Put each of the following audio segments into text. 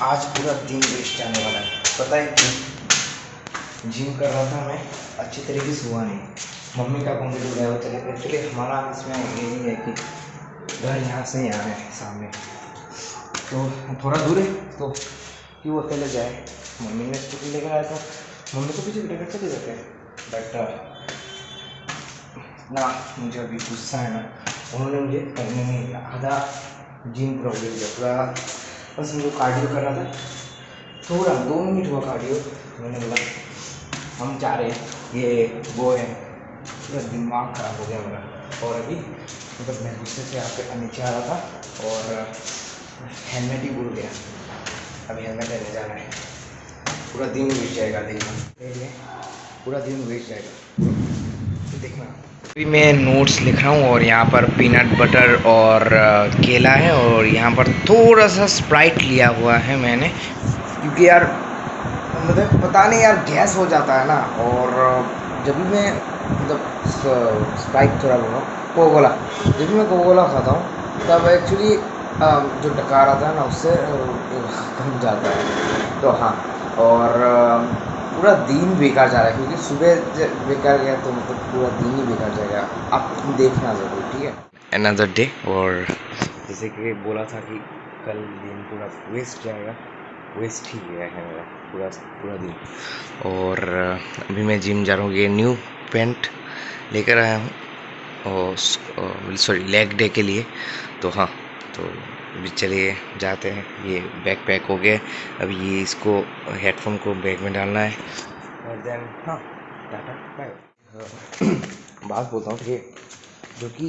आज पूरा दिन वेस्ट जाने वाला है। पता है क्यों? जिम कर रहा था मैं, अच्छी तरीके से हुआ नहीं। मम्मी का कॉमेडी हो गया चले। एक्चुअली हमारा इसमें यही है कि घर यहाँ से यहाँ है सामने, तो थोड़ा दूर है, तो क्यों अकेले जाए। मम्मी ने स्कूटी लेकर आया था, मम्मी को पीछे लेकर चले जाते हैं। बट ना, मुझे अभी गुस्सा है ना, उन्होंने मुझे करने नहीं दिया। आधा जिम पूरा हो गया पूरा। बस मुझे कार्डियो कर रहा था, थोड़ा 2 मिनट हुआ कार्डियो, तो मैंने बोला हम जा रहे हैं, ये वो है। पूरा दिमाग खराब हो गया मेरा। और अभी मतलब मैं गुस्से से यहाँ नीचे आ रहा था और हेलमेट ही भूल गया। अभी हेलमेट लेने जाना है, पूरा दिन वेस्ट जाएगा। देखना, पूरा दिन वेस्ट जाएगा, देखना। अभी मैं नोट्स लिख रहा हूँ और यहाँ पर पीनट बटर और केला है, और यहाँ पर थोड़ा सा स्प्राइट लिया हुआ है मैंने, क्योंकि यार मतलब पता नहीं यार गैस हो जाता है ना। और जब भी मैं मतलब स्प्राइट थोड़ा बोला कोकोला, जब भी मैं कोकोला खाता हूँ तब एक्चुअली जो डकार आता है ना उससे कम जाता है। तो हाँ, और पूरा दिन बेकार जा रहा है, क्योंकि सुबह बेकार गया तो मतलब पूरा दिन ही बेकार जाएगा। आप देखना ज़रूर, ठीक है। अनदर डे, और जैसे कि बोला था कि कल दिन पूरा वेस्ट जाएगा, वेस्ट ही गया है मेरा पूरा दिन। और अभी मैं जिम जा रहा हूँ। ये न्यू पैंट लेकर आया हूँ और सॉरी लेग डे के लिए। तो हाँ, तो अभी चलिए जाते हैं। ये बैग पैक हो गया, अभी ये इसको हेडफोन को बैग में डालना है और देन हाँ टाटा बाय। बात बोलता हूँ, ठीक है, जो कि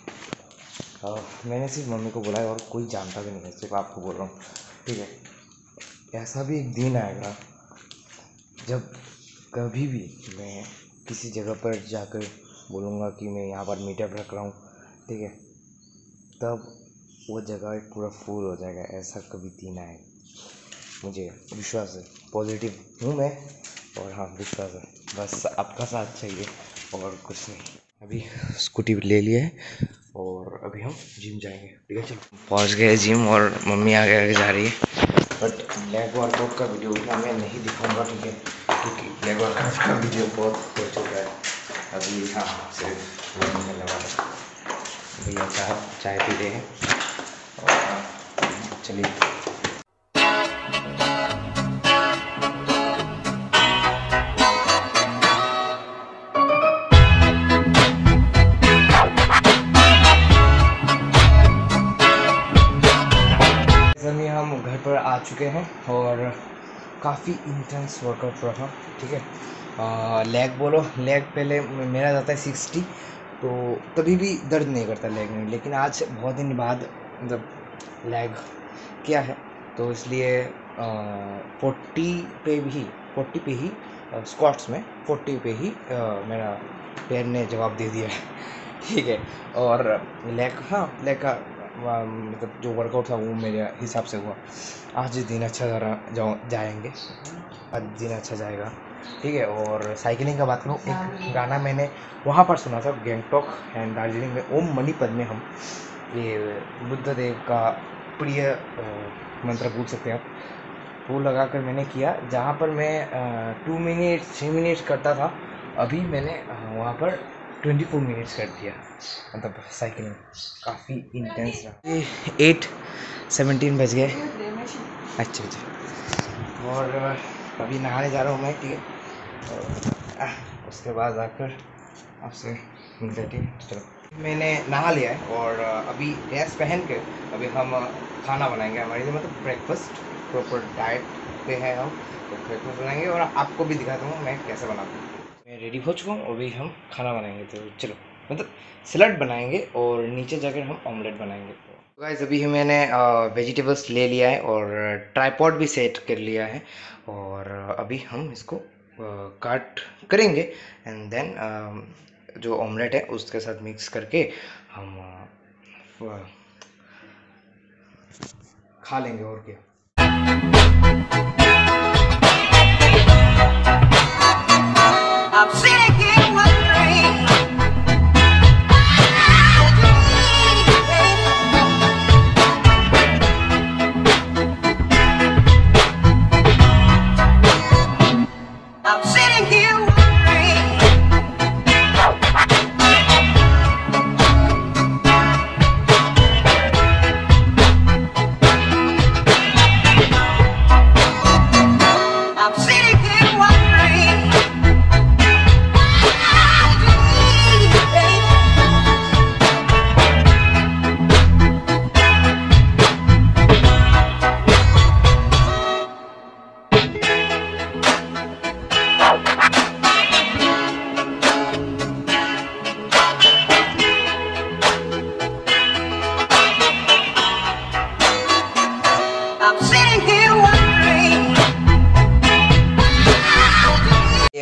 मैंने सिर्फ मम्मी को बोला है और कोई जानता भी नहीं है, सिर्फ आपको बोल रहा हूँ, ठीक है। ऐसा भी एक दिन आएगा जब कभी भी मैं किसी जगह पर जाकर बोलूँगा कि मैं यहाँ पर मीटअप रख रहा हूँ, ठीक है, तब वो जगह पूरा फुल हो जाएगा। ऐसा कभी दिन आएगा, मुझे विश्वास है। पॉजिटिव हूँ मैं, और हाँ विश्वास है। बस आपका साथ चाहिए और कुछ नहीं। अभी स्कूटी ले लिए है और अभी हम जिम जाएंगे, ठीक है। चलो, पहुँच गए जिम और मम्मी आगे जा रही है। बट लेग वर्कआउट का वीडियो उतना मैं नहीं दिखाऊंगा, ठीक है, क्योंकि लेग वर्कआउट का वीडियो बहुत हो चुका है। अभी हाँ सिर्फ मिलने वाला है। भैया साहब चाय पी रहे हैं और चलिए। हम घर पर आ चुके हैं और काफ़ी इंटेंस वर्कआउट रहा, ठीक है। लेग बोलो, लेग पहले मेरा जाता है 60, तो कभी भी दर्द नहीं करता लेग में, लेकिन आज बहुत दिन बाद मतलब लेग किया है, तो इसलिए 40 पे ही स्क्वाट्स में 40 पे ही मेरा पैर ने जवाब दे दिया है, ठीक है। और लेग, हाँ लेग का मतलब जो वर्कआउट था वो मेरे हिसाब से हुआ। आज दिन अच्छा जाएंगे, आज दिन अच्छा जाएगा, ठीक है। और साइकिलिंग का बात करूँ, एक गाना मैंने वहाँ पर सुना था गैंगटॉक एंड दार्जिलिंग में, ओम मणि पद्मे हम, ये बुद्ध देव का प्रिय मंत्र बोल सकते हैं आप। वो लगा कर मैंने किया, जहाँ पर मैं 2 मिनट 6 मिनट करता था, अभी मैंने वहाँ पर 24 मिनट्स कर दिया, मतलब साइकिलिंग काफ़ी इंटेंस रहा। ये 8:17 बज गए। अच्छा, और अभी नहाने जा रहा हूँ मैं, ठीक है। और उसके बाद आकर आपसे मिलते, ठीक है। चलो, मैंने नहा लिया है और अभी ड्रेस पहन के अभी हम खाना बनाएंगे हमारे लिए, मतलब ब्रेकफास्ट। प्रॉपर डाइट पे है हम, तो ब्रेकफास्ट बनाएंगे और आपको भी दिखाता हूँ मैं कैसे बनाता हूँ। मैं रेडी हो चुका हूँ, अभी हम खाना बनाएंगे, तो चलो, मतलब सलाद बनाएंगे और नीचे जाकर हम ऑमलेट बनाएंगे। तो गाइस, अभी मैंने वेजिटेबल्स ले लिया है और ट्राइपॉड भी सेट कर लिया है, और अभी हम इसको काट करेंगे एंड देन जो ऑमलेट है उसके साथ मिक्स करके हम खा लेंगे, और क्या। I've seen it in my dreams.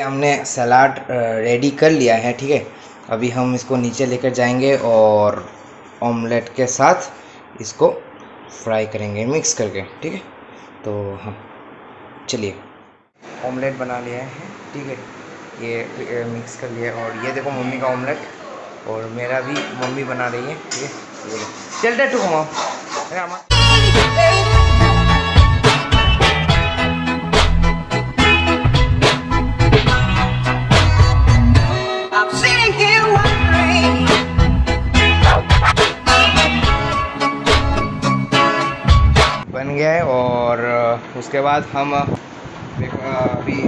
हमने सलाद रेडी कर लिया है, ठीक है। अभी हम इसको नीचे लेकर जाएंगे और ऑमलेट के साथ इसको फ्राई करेंगे मिक्स करके, ठीक है। तो हम चलिए, ऑमलेट बना लिया है, ठीक है। ये मिक्स कर लिया और ये देखो मम्मी का ऑमलेट और मेरा भी मम्मी बना रही है, ठीक है। चलते टू हम बन गया है। और उसके बाद हम अभी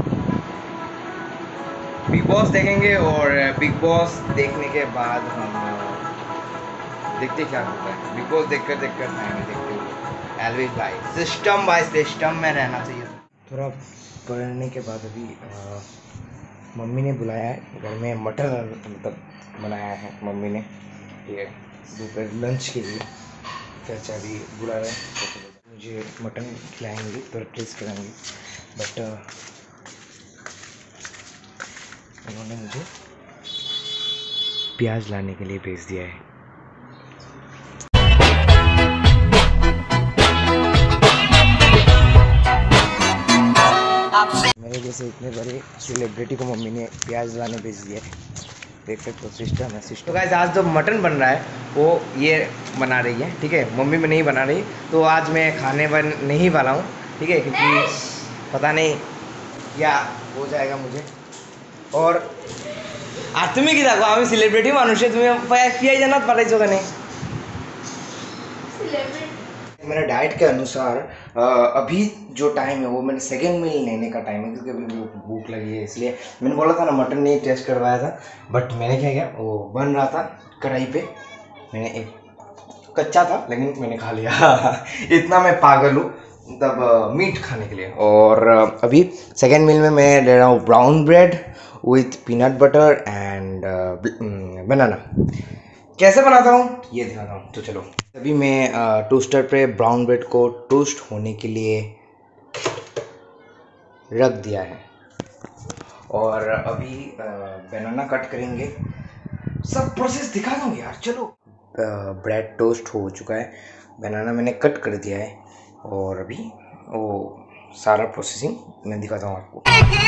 बिग बॉस देखेंगे और बिग बॉस देखने के बाद हम देखते क्या होता है। बिग बॉस देखकर खाएंगे, देखते हुए एलवेज बाय सिस्टम में रहना चाहिए। थोड़ा पढ़ने के बाद अभी मम्मी ने बुलाया है घर में, मटन मतलब बनाया है मम्मी ने, ये दोपहर लंच के लिए। चाचा भी बुला रहे हैं, तो मुझे मटन खिलाएंगे तो टेस्ट कराएंगे। बट उन्होंने मुझे प्याज लाने के लिए भेज दिया है। मेरे जैसे इतने बड़े सेलिब्रिटी को मम्मी ने प्याज लाने भेज दिया है, देख सकते हो सिस्टम है सिस्टम। तो गाइस आज जो मटन बन रहा है वो ये बना रही है, ठीक है। मम्मी में नहीं बना रही, तो आज मैं खाने नहीं वाला हूँ, ठीक है, क्योंकि पता नहीं क्या हो जाएगा मुझे। और आज तुम्हें कि देखो আমি सेलिब्रिटी মানুষ तुम्हें पियाई जाना पाठाइছো কেন? मेरा डाइट के अनुसार अभी जो टाइम है वो मैंने सेकेंड मील लेने का टाइम है, क्योंकि अभी भूख लगी है, इसलिए मैंने बोला था ना मटन नहीं टेस्ट करवाया था। बट मैंने क्या किया, वो बन रहा था कढ़ाई पे, मैंने एक कच्चा था लेकिन मैंने खा लिया इतना मैं पागल हूँ तब मीट खाने के लिए। और अभी सेकेंड मील में मैं ले रहा हूँ brown bread with peanut butter and banana. कैसे बनाता हूँ ये दिखाता हूँ, तो चलो। अभी मैं टोस्टर पे ब्राउन ब्रेड को टोस्ट होने के लिए रख दिया है और अभी बनाना कट करेंगे। सब प्रोसेस दिखा दूँ यार, चलो। ब्रेड टोस्ट हो चुका है, बनाना मैंने कट कर दिया है और अभी वो सारा प्रोसेसिंग मैं दिखाता हूँ आपको।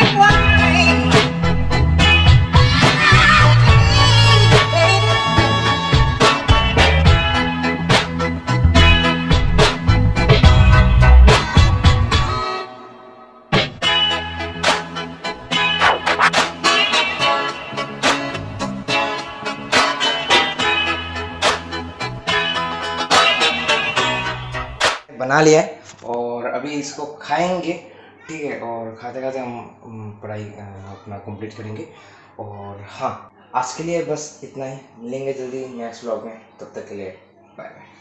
बना लिया है और अभी इसको खाएंगे, ठीक है। और खाते खाते हम पढ़ाई अपना कंप्लीट करेंगे। और हाँ, आज के लिए बस इतना ही, मिलेंगे जल्दी नेक्स्ट व्लॉग में, तब तक के लिए बाय बाय।